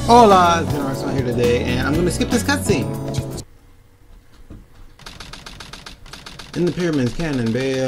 Hola, Xenoraxon here today, and I'm gonna skip this cutscene. In the pyramids, cannon,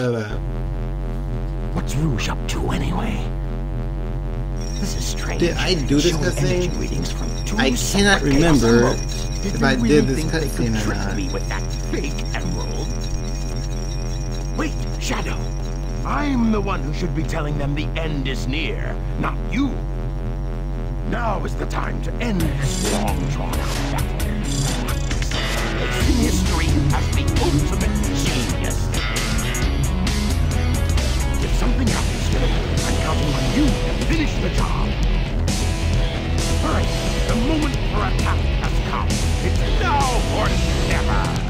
What's Rouge up to anyway? This is strange. Did I do this Showing cutscene? energy readings from two I cannot separate remember chaos emeralds. if I you did really this think they could cutscene or trick not. me with that fake emerald? Wait, Shadow. I'm the one who should be telling them the end is near, not you. Now is the time to end this long drawn-out battle. It's in history as the ultimate genius. If something happens to them, I'm counting on you to finish the job. Alright, the moment for attack has come. It's now or never.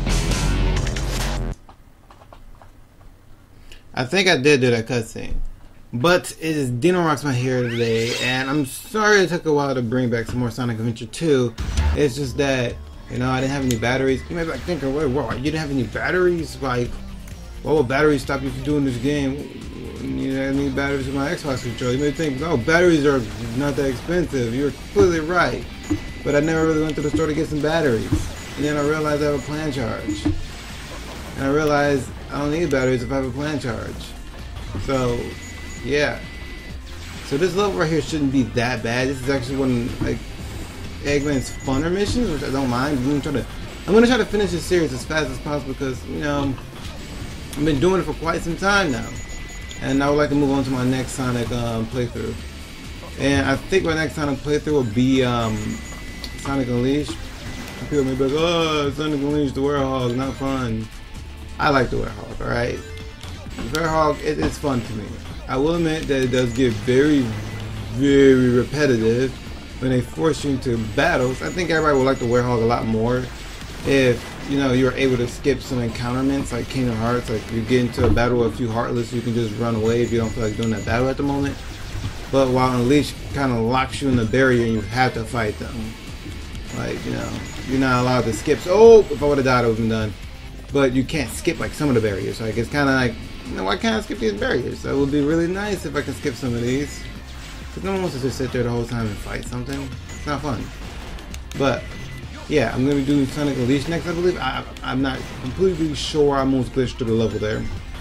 I think I did do that cutscene. But it is Dinoraxon here today, and I'm sorry it took a while to bring back some more Sonic Adventure 2. It's just that, you know, I didn't have any batteries. You may be like thinking, wait, whoa, you didn't have any batteries? Like, what will batteries stop you from doing this game? You know, I need batteries for my Xbox controller. You may think, no, batteries are not that expensive. You're completely right. But I never really went to the store to get some batteries. And then I realized I have a plan charge. And I realized I don't need batteries if I have a plan charge. So, yeah. So this level right here shouldn't be that bad. This is actually one like Eggman's funner missions, which I don't mind. I'm gonna try to finish this series as fast as possible because, you know, I've been doing it for quite some time now. And I would like to move on to my next Sonic playthrough. And I think my next Sonic playthrough will be Sonic Unleashed. People may be like, oh, Sonic Unleashed, the Werehog, not fun. I like the Werehog, alright? The Werehog, it's fun to me. I will admit that it does get very, very repetitive when they force you into battles. I think everybody would like the Werehog a lot more if, you know, you were able to skip some encounterments like Kingdom Hearts. Like, you get into a battle with a few Heartless, you can just run away if you don't feel like doing that battle at the moment. But while Unleashed kind of locks you in the barrier and you have to fight them. Like, you know, you're not allowed to skip. So, oh, if I would have died, I would have been done. But you can't skip like some of the barriers. Like, it's kind of like, you know, why can't I skip these barriers? So it would be really nice if I could skip some of these. Because no one wants to just sit there the whole time and fight something. It's not fun. But, yeah, I'm going to be doing Sonic Unleashed next, I believe. I'm not completely sure. I almost glitched through the level there.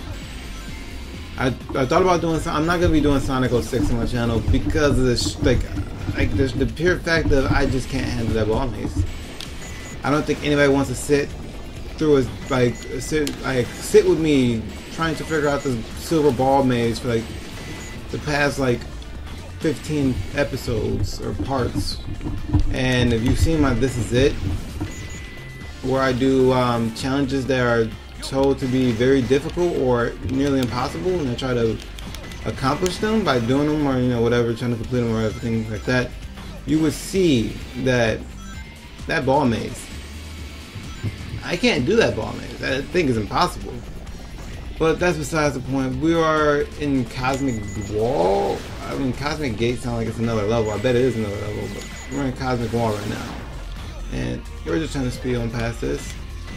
I thought about doing some. I'm not going to be doing Sonic 06 on my channel because of this, like the pure fact that I just can't handle that ball maze. I don't think anybody wants to sit through sit with me trying to figure out the silver ball maze for like the past like 15 episodes or parts. And if you've seen my This Is It, where I do challenges that are told to be very difficult or nearly impossible, and I try to accomplish them by doing them, or, you know, whatever, trying to complete them or everything like that, you would see that ball maze, I can't do that ball maze. That thing is impossible. But that's besides the point. We are in Cosmic Wall. I mean, Cosmic Gate sounds like it's another level. I bet it is another level, but we're in Cosmic Wall right now. And we're just trying to speed on past this.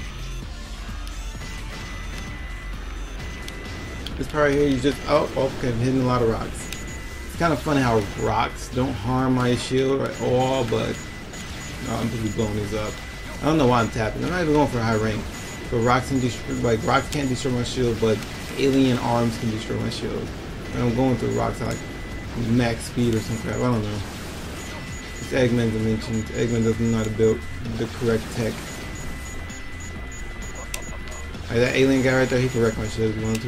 This part right here, you just, oh, okay, I'm hitting a lot of rocks. It's kind of funny how rocks don't harm my shield at all, but no, I'm just blowing these up. I don't know why I'm tapping. I'm not even going for a high rank. But rocks can destroy, like, rocks can't destroy my shield, but alien arms can destroy my shield. And I'm going through rocks at like max speed or some crap. I don't know. It's Eggman's dimensions. Eggman doesn't know how to build the correct tech. Like that alien guy right there, he can wreck my shield if he wanted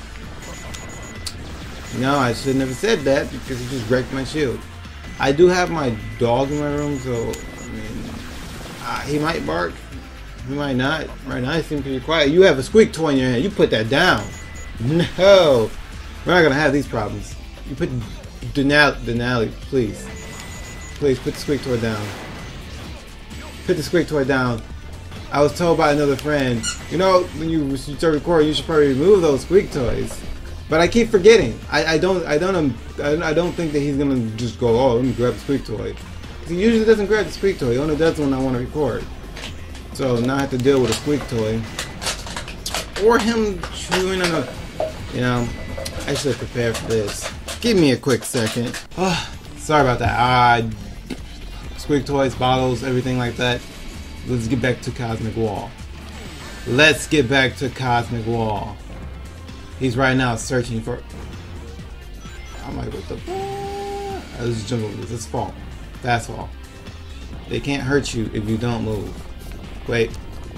to. No, I should have never said that because he just wrecked my shield. I do have my dog in my room, so I mean, he might bark. He might not. Right now, he seems pretty quiet. You have a squeak toy in your hand. You put that down. No, we're not gonna have these problems. You put Denali, please. Please put the squeak toy down. Put the squeak toy down. I was told by another friend, you know, when you start recording, you should probably remove those squeak toys. But I keep forgetting. I don't think that he's gonna just go, oh, let me grab the squeak toy. He usually doesn't grab the squeak toy. He only does when I want to record. So now I have to deal with a squeak toy. Or him chewing on a, you know, I should prepare for this. Give me a quick second. Oh, sorry about that. squeak toys, bottles, everything like that. Let's get back to Cosmic Wall. Let's get back to Cosmic Wall. He's right now searching for... I'm like, what the fuck? Let's jump over this. Let's fall. Fast fall. They can't hurt you if you don't move. Wait.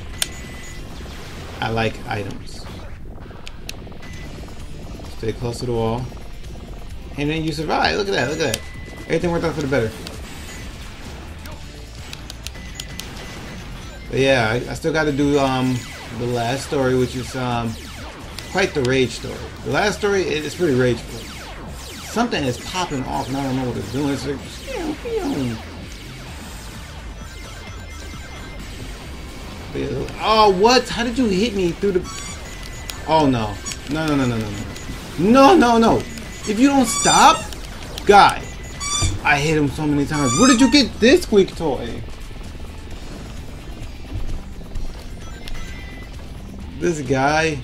I like items. Stay close to the wall. And then you survive. Look at that. Look at that. Everything worked out for the better. But yeah, I still got to do the last story, which is quite the rage story. The last story is pretty rageful. Something is popping off and I don't know what it's doing. It's like, oh, what? How did you hit me through the... Oh, no. No, no, no, no, no, no. No, no, no. If you don't stop... Guy. I hit him so many times. Where did you get this squeak toy? This guy...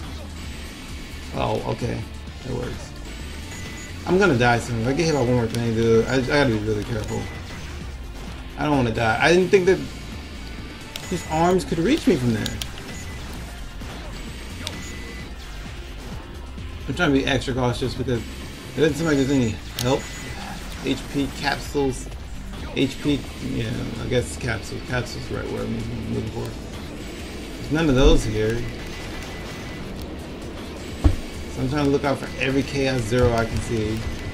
Oh, okay. That works. I'm gonna die soon. If I get hit by one more thing, dude, I gotta be really careful. I don't want to die. I didn't think that his arms could reach me from there. I'm trying to be extra cautious because it doesn't seem like there's any help. HP capsules. HP, yeah, I guess capsules. Capsules is the right word I'm looking for. There's none of those here. So I'm trying to look out for every Chaos Zero I can see.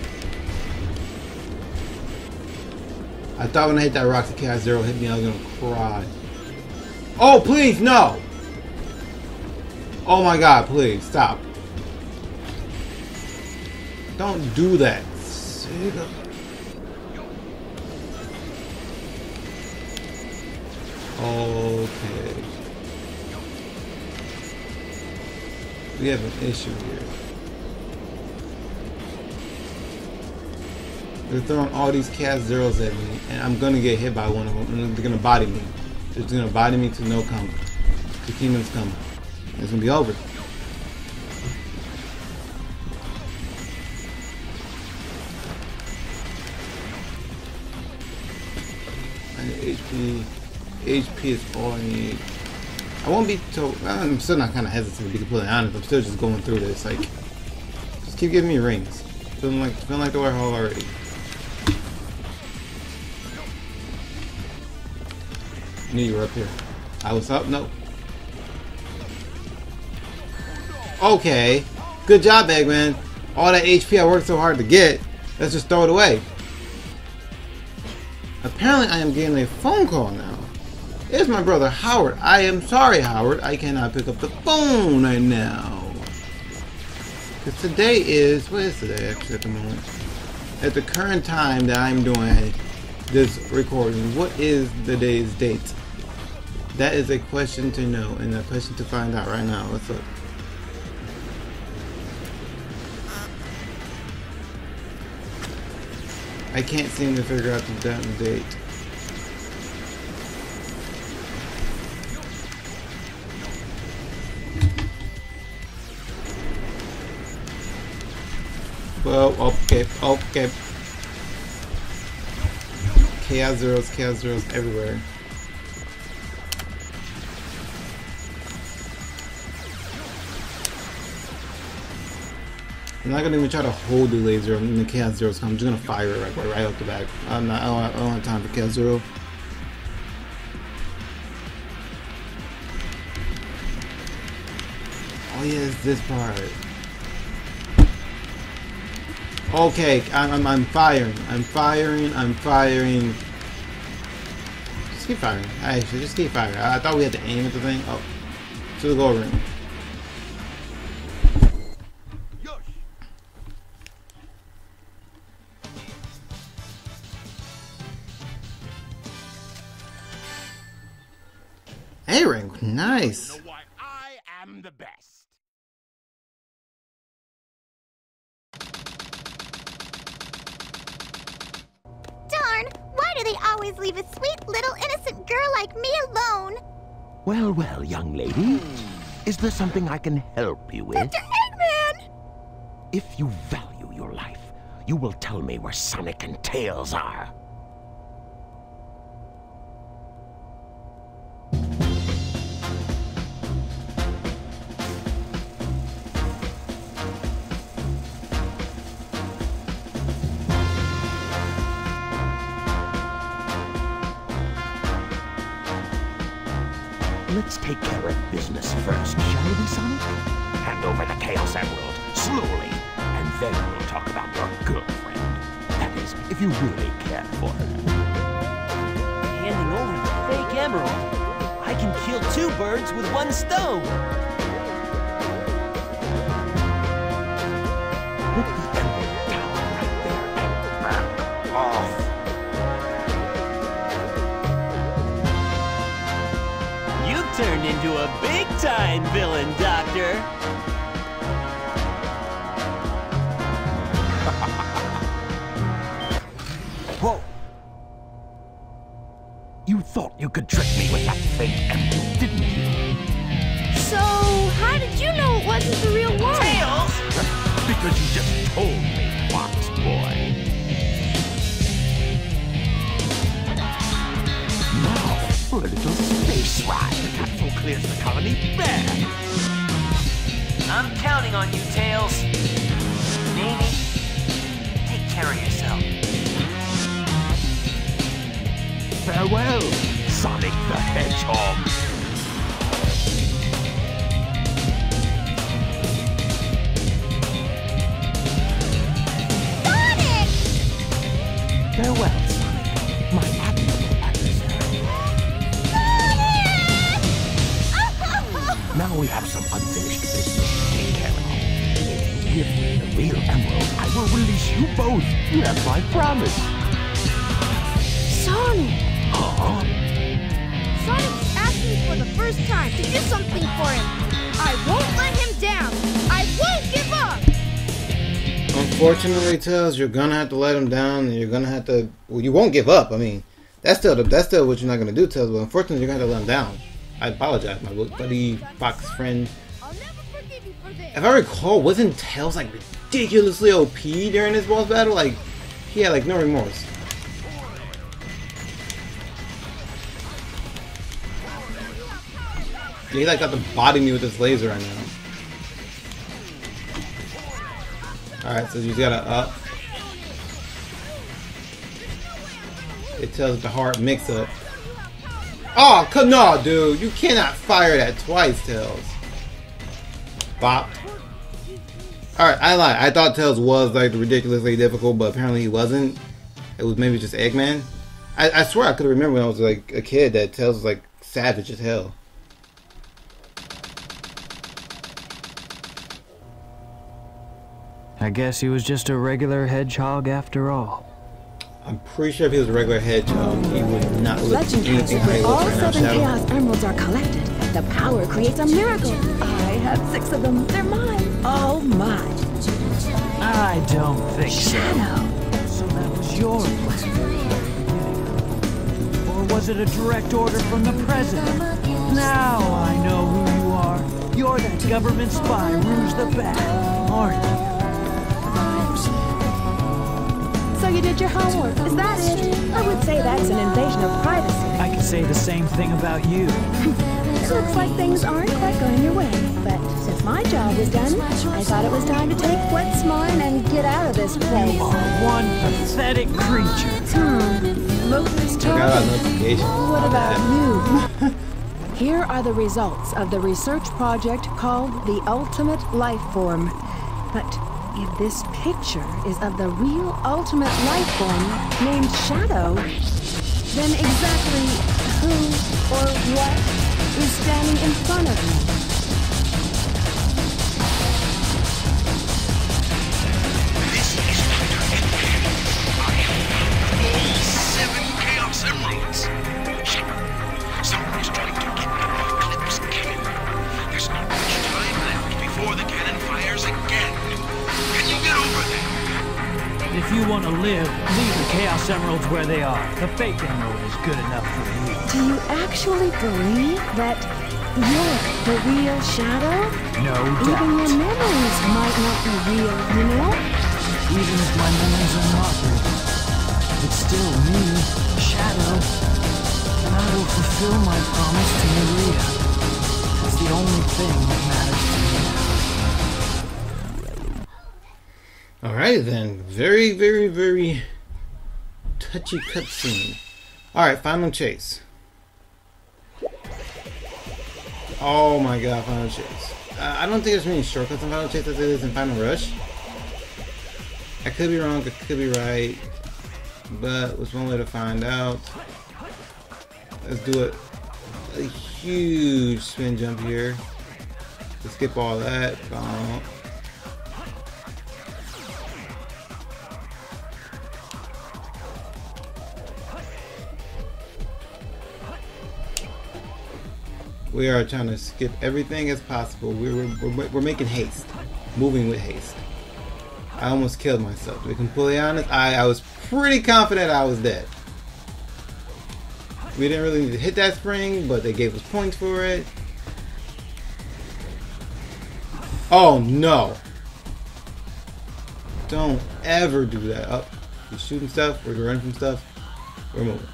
I thought when I hit that rock, the Chaos Zero hit me, I was gonna cry. Oh, please, no! Oh my god, please, stop. Don't do that. Okay. We have an issue here. They're throwing all these Chaos Zeros at me, and I'm gonna get hit by one of them, and they're gonna body me. They're just gonna body me to no combo. To Kingdom's combo. It's gonna be over. I need HP. HP is all I need. I won't be told. I'm still not kind of hesitant to be completely honest. I'm still just going through this. Like, just keep giving me rings. Feeling like the Warhol already. I knew you were up here. I was up. Nope. Okay. Good job, Eggman. All that HP I worked so hard to get. Let's just throw it away. Apparently, I am getting a phone call now. It's my brother Howard. I am sorry, Howard. I cannot pick up the phone right now. Because today is... What is today, actually, at the moment? At the current time that I'm doing this recording, what is the day's date? That is a question to know and a question to find out right now. Let's look. I can't seem to figure out the damn date. Well, okay, okay. Chaos Zeros everywhere. I'm not gonna even try to hold the laser when the Chaos Zeros come. I'm just gonna fire it right off the back. I don't have time for Chaos Zero. Oh yeah, it's this part. Okay, I'm firing. I'm firing. Just keep firing. Actually, just keep firing. I thought we had to aim at the thing. Oh, to the gold ring. A-ring, nice. You know why I am the best. Darn! Why do they always leave a sweet little innocent girl like me alone? Well, well, young lady. Is there something I can help you with? Dr. Eggman! If you value your life, you will tell me where Sonic and Tails are. let's take care of business first, shall we, Sonic? Hand over the Chaos Emerald, slowly, and then we'll talk about your girlfriend. That is, if you really care for her. Handing over the fake emerald? I can kill 2 birds with 1 stone! Put the emerald down right there and back off. You've turned into a big-time villain, Doctor! Whoa! You thought you could trick me with that fake emerald, didn't you? So, how did you know it wasn't the real one? Tails! Because you just told me, Fox Boy. Now, for a little space ride. The capsule clears the colony bare. I'm counting on you, Tails. Amy, take care of yourself. Farewell, Sonic the Hedgehog. Sonic! Farewell, Sonic, my admirable adversary. Sonic! Now we have some unfinished business to take care of. If you give me the real emerald, I will release you both. You have my promise. Sonic! Huh? Sonic's asking for the first time to do something for him. I won't let him down. I won't give up. Unfortunately, Tails, you're gonna have to let him down, and you're gonna have to. Well, you won't give up. I mean, that's still what you're not gonna do, Tails. But unfortunately, you're gonna have to let him down. I apologize, my buddy Fox friend. I'll never forgive you for this. If I recall, wasn't Tails like ridiculously OP during this boss battle? Like, he had like no remorse. Yeah, he like got to body me with this laser right now. Alright, so you gotta up. It tells the hard mix up. Oh, no, dude. You cannot fire that twice, Tails. Bop. Alright, I lied. I thought Tails was like ridiculously difficult, but apparently he wasn't. It was maybe just Eggman. I swear I could remember when I was like a kid that Tails was like savage as hell. I guess he was just a regular hedgehog after all. I'm pretty sure if he was a regular hedgehog, he would not look Legend has anything it how he when all looks right 7 now. Chaos Emeralds are collected, the power creates a miracle. I have 6 of them. They're mine. All mine. I don't think so. Shadow. So that was your plan. Or was it a direct order from the president? Now I know who you are. You're that government spy, Rouge the Bat, aren't you? So you did your homework. Is that it? I would say that's an invasion of privacy. I can say the same thing about you. Looks like things aren't quite going your way. But since my job is done, I thought it was time to take what's mine and get out of this place. You are one pathetic creature. Lucas I got a notification. What about you? Here are the results of the research project called the Ultimate Life Form. But if this picture is of the real ultimate life form named Shadow, then exactly who or what is standing in front of me? This is Dr. Eggman. I have all 7 Chaos Emeralds. Shepard, someone is trying to get me with Eclipse Cannon. There's not much time left before the cannon fires again. Can you get over there? If you want to live, leave the Chaos Emeralds where they are. The fake emerald is good enough for you. Do you actually believe that you're the real Shadow? No Even doubt. your memories might not be real, you know? Even if my memories are not real, it's still me, Shadow. And I will fulfill my promise to Maria. It's the only thing that matters to me now. Alright then. Very, very, very touchy cutscene. Alright, final chase. Oh my god, Final Chase. I don't think there's many shortcuts in Final Chase as there is in Final Rush. I could be wrong, I could be right. But there's one way to find out. Let's do it. A huge spin jump here. Let's skip all that. We are trying to skip everything as possible. We're making haste, moving with haste. I almost killed myself. To be completely honest, I was pretty confident I was dead. We didn't really need to hit that spring, but they gave us points for it. Oh no! Don't ever do that. Oh, we're shooting stuff. We're running from stuff. We're moving.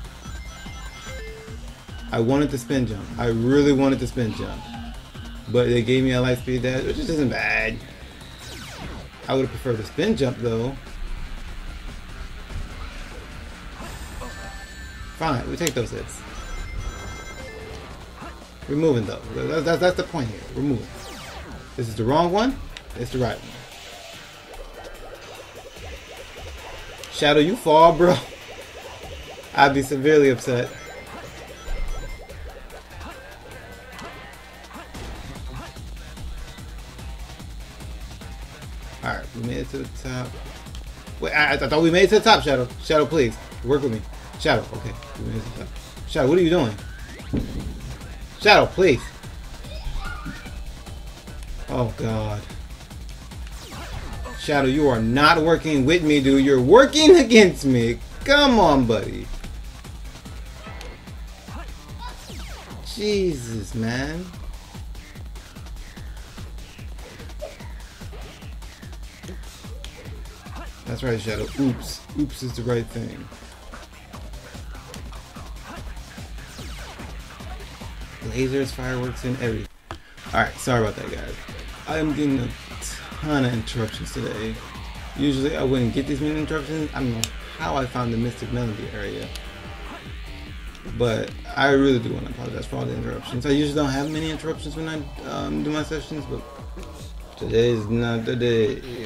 I wanted to spin jump. I really wanted to spin jump. But they gave me a light speed dash, which isn't bad. I would have preferred a spin jump though. Fine, we take those hits. We're moving though. That's the point here. We're moving. This is the wrong one. It's the right one. Shadow, you fall, bro. I'd be severely upset. Alright, we made it to the top. Wait, I thought we made it to the top, Shadow. Shadow, please. Work with me. Shadow, okay. We made it to the top. Shadow, what are you doing? Shadow, please. Oh, God. Shadow, you are not working with me, dude. You're working against me. Come on, buddy. Jesus, man. That's right, Shadow. Oops. Oops is the right thing. Lasers, fireworks, and everything. Alright, sorry about that, guys. I'm getting a ton of interruptions today. Usually I wouldn't get these many interruptions. I don't know how I found the Mystic Melody area. But I really do want to apologize for all the interruptions. I usually don't have many interruptions when I do my sessions, but today is not the day. Yeah.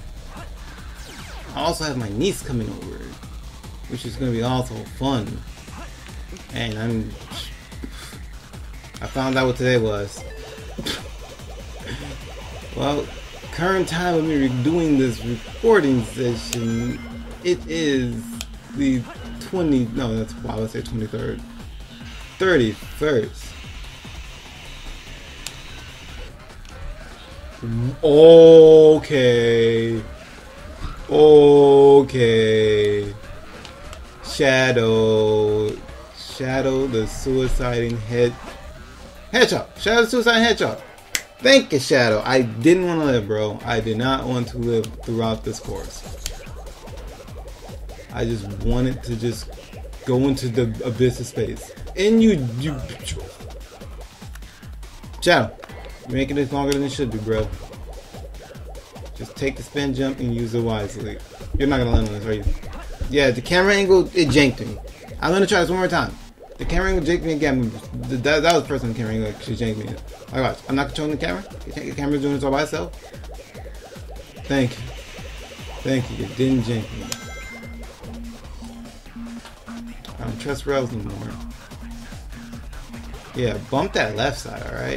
I also have my niece coming over, which is going to be also fun. And I found out what today was. Well, current time of me doing this recording session, it is the 23rd. 31st. Okay. Shadow the suiciding Hedgehog. Shadow the suiciding Hedgehog. Thank you, Shadow. I didn't want to live, bro. I did not want to live throughout this course. I just wanted to just go into the abyss of space. And you Shadow, you're making this longer than it should be, bro. Just take the spin jump and use it wisely. You're not gonna land on this, are you? Yeah, the camera angle, it janked me. I'm gonna try this one more time. The camera angle janked me again. That was the first time the camera angle actually janked me. Like, watch, I'm not controlling the camera. The camera's doing this all by itself. Thank you. Thank you. It didn't jank me. I don't trust rails anymore. Yeah, bump that left side, alright?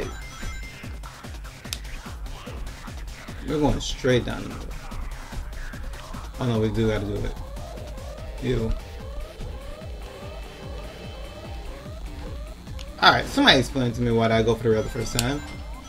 We're going straight down the middle. Oh no, we do gotta do it. Ew. Alright, somebody explain to me why did I go for the rail the first time.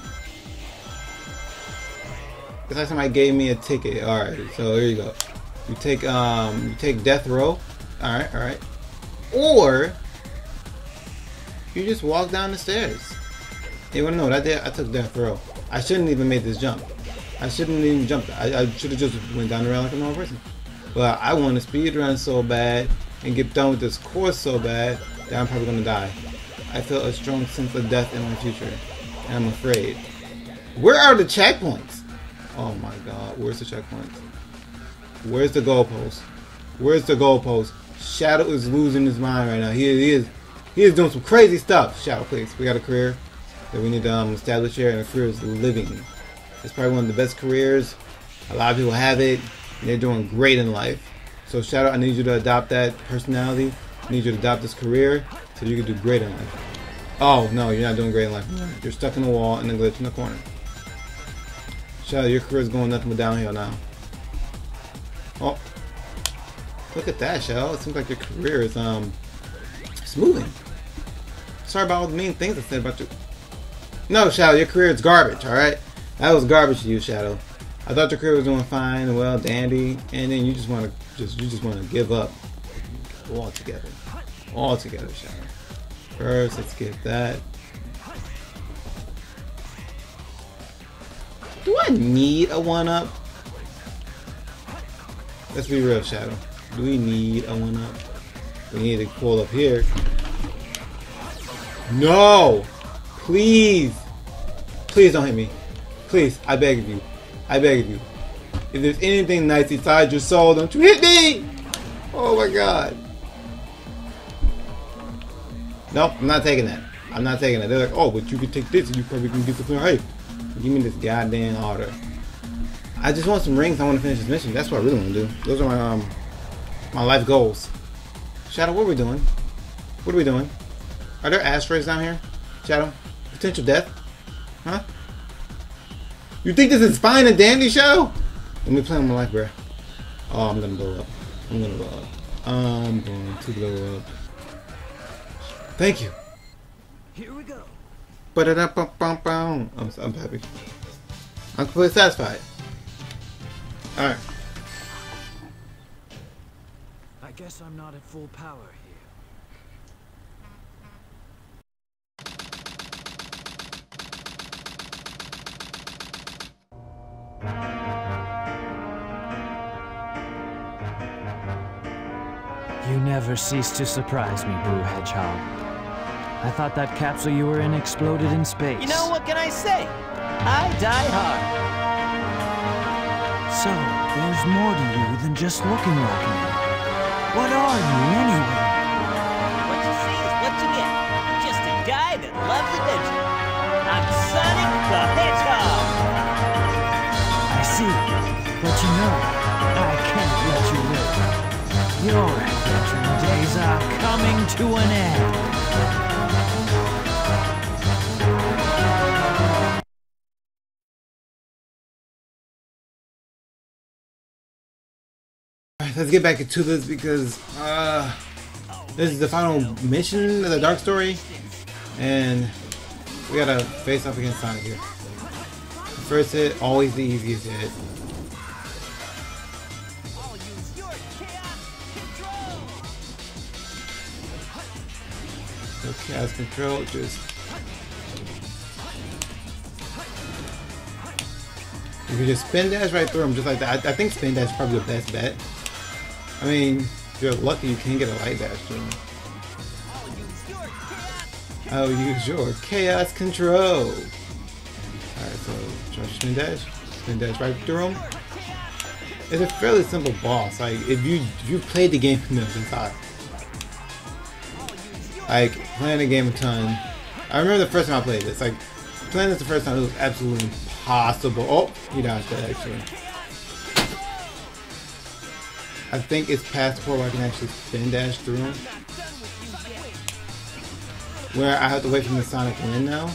It's like somebody gave me a ticket. Alright, so here you go. You take death row. Alright. Or you just walk down the stairs. You wanna know what I did? I took death row. I shouldn't even made this jump. I shouldn't even jumped. I should have just went down the rail like a normal person. But I want to speed run so bad and get done with this course so bad that I'm probably gonna die. I feel a strong sense of death in my future, and I'm afraid. Where are the checkpoints? Oh my God, where's the checkpoints? Where's the goalpost? Where's the goalpost? Shadow is losing his mind right now. He is doing some crazy stuff. Shadow, please, we got a career. that we need to establish here, and the career is living. It's probably one of the best careers. A lot of people have it, and they're doing great in life. So Shadow, I need you to adopt that personality. I need you to adopt this career so you can do great in life. Oh, no, you're not doing great in life. You're stuck in the wall and the glitch in the corner. Shadow, your career is going nothing but downhill now. Oh, look at that, Shadow. It seems like your career is it's moving. Sorry about all the mean things I said about you. No, Shadow, your career is garbage, alright? That was garbage to you, Shadow. I thought your career was doing fine and well, dandy, and then you just want to give up altogether. Altogether, Shadow. First, let's get that. Do I need a 1-up? Let's be real, Shadow. Do we need a 1-up? We need to pull up here. No! Please! Please don't hit me. Please, I beg of you. I beg of you. If there's anything nice inside your soul, don't you hit me! Oh my god. Nope, I'm not taking that. I'm not taking that. They're like, oh, but you can take this and you probably can get the clear. Hey, give me this goddamn order. I just want some rings. I want to finish this mission. That's what I really want to do. Those are my my life goals. Shadow, what are we doing? What are we doing? Are there ashtrays down here? Shadow? Potential death? Huh? You think this is fine and dandy, Shadow? Let me play with my life, bro. Oh, I'm gonna blow up. I'm gonna blow up. I'm going to blow up. Thank you. Here we go. I'm happy. I'm completely satisfied. Alright. I guess I'm not at full power here. You never cease to surprise me, Blue Hedgehog. I thought that capsule you were in exploded in space. You know, what can I say? I die hard. So, there's more to you than just looking like me. What are you, anyway? What you see is what you get. Just a guy that loves adventure. I'm Sonic the Hedgehog. I see. But you know, I can't let you live. Your adventuring days are coming to an end. Let's get back into this because this is the final mission of the Dark Story, and we gotta face off against Sonic here. The first hit, always the easiest hit. I'll use your chaos control. So chaos control, just you can just spin dash right through them just like that. I think spin dash is probably the best bet. I mean, if you're lucky, you can get a light dash to him. I'll use your chaos control. Alright, so try to spin dash right through him. It's a fairly simple boss. Like if you played the game enough, it's hard. Like playing the game a ton. I remember the first time I played this. Like playing this the first time, it was absolutely impossible. Oh, he dodged that actually. I think it's past the point where I can actually spin dash through him. Where I have to wait for the Sonic win now.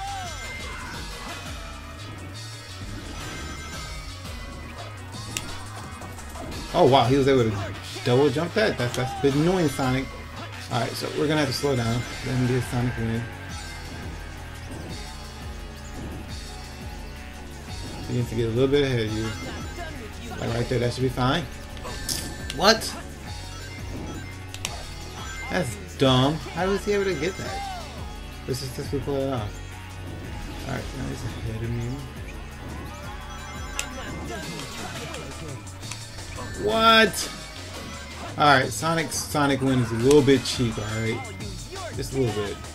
Oh wow, he was able to double jump that? That's a bit annoying, Sonic. Alright, so we're gonna have to slow down. Let him get Sonic win. He needs to get a little bit ahead of you. Like right there, that should be fine. What? That's dumb. How was he able to get that? Let's just successfully pull it off. Alright, now he's ahead of me. What? Alright, Sonic win is a little bit cheap, alright? Just a little bit.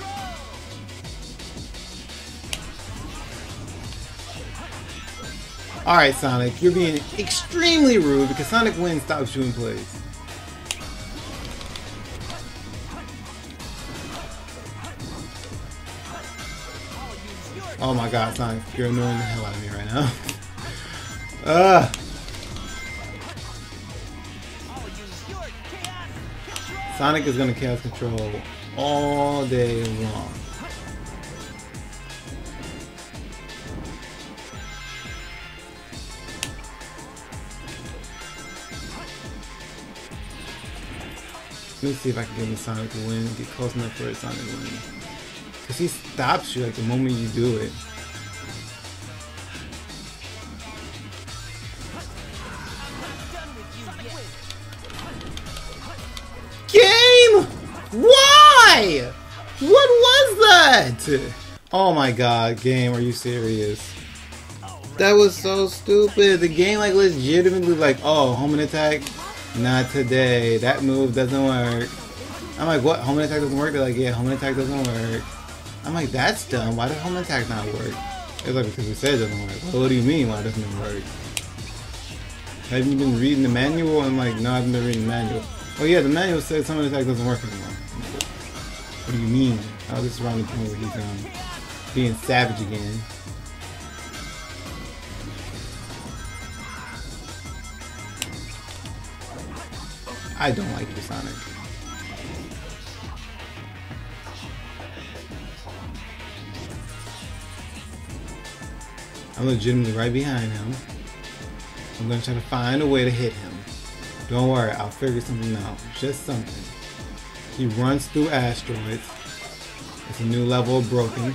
Alright, Sonic, you're being extremely rude because Sonic win stops you in place. Oh my god, Sonic, you're annoying the hell out of me right now. Sonic is gonna chaos control all day long. Let me see if I can get Sonic to win, get close enough for Sonic to win. Because he stops you like the moment you do it. Game! Why? What was that? Oh my god, game, are you serious? That was so stupid. The game like legitimately like, oh, home and attack? Not today. That move doesn't work. I'm like, what? Home and attack doesn't work? They're like, yeah, home and attack doesn't work. I'm like, that's dumb. Why does home and attack not work? It's like, because we said it doesn't work. Well, what do you mean, why doesn't it work? Haven't you been reading the manual? I'm like, no, I haven't been reading the manual. Oh yeah, the manual says home and attack doesn't work anymore. What do you mean? Oh, this is around the point where he's being savage again. I don't like you, Sonic. I'm legitimately right behind him. I'm gonna try to find a way to hit him. Don't worry, I'll figure something out. Just something. He runs through asteroids. It's a new level of broken.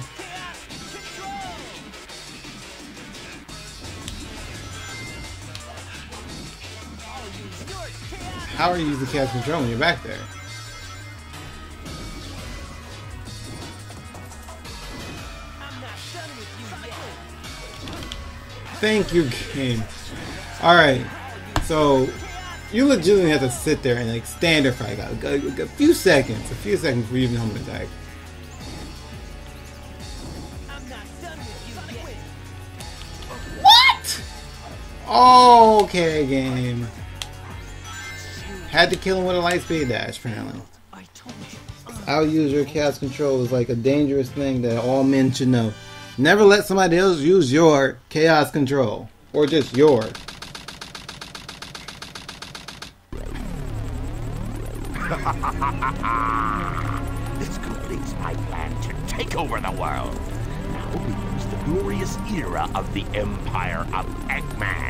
How are you using chaos control when you're back there? Thank you, game. Alright, so you legitimately have to sit there and like stand there for like a few seconds before you even home attack. What? Oh, okay, game. Had to kill him with a light speed dash, apparently. I'll use your chaos control is like a dangerous thing that all men should know. Never let somebody else use your chaos control. Or just yours. This completes my plan to take over the world. Now begins the glorious era of the Empire of Eggman.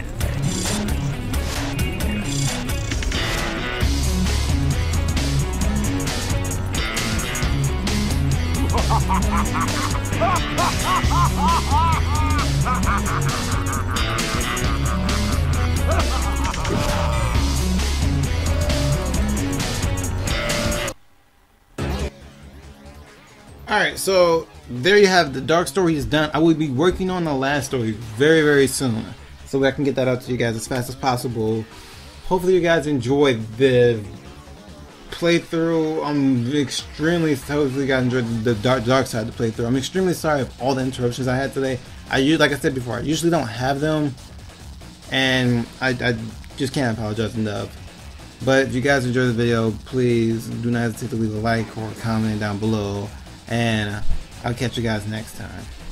Alright, so there you have the Dark Story is done. I will be working on the last story very, very soon, so that I can get that out to you guys as fast as possible. Hopefully you guys enjoyed the playthrough. I'm extremely, hopefully you guys enjoyed the dark side of the playthrough. I'm extremely sorry for all the interruptions I had today. Like I said before, I usually don't have them, and I just can't apologize enough. But if you guys enjoyed the video, please do not hesitate to leave a like or comment down below, and I'll catch you guys next time.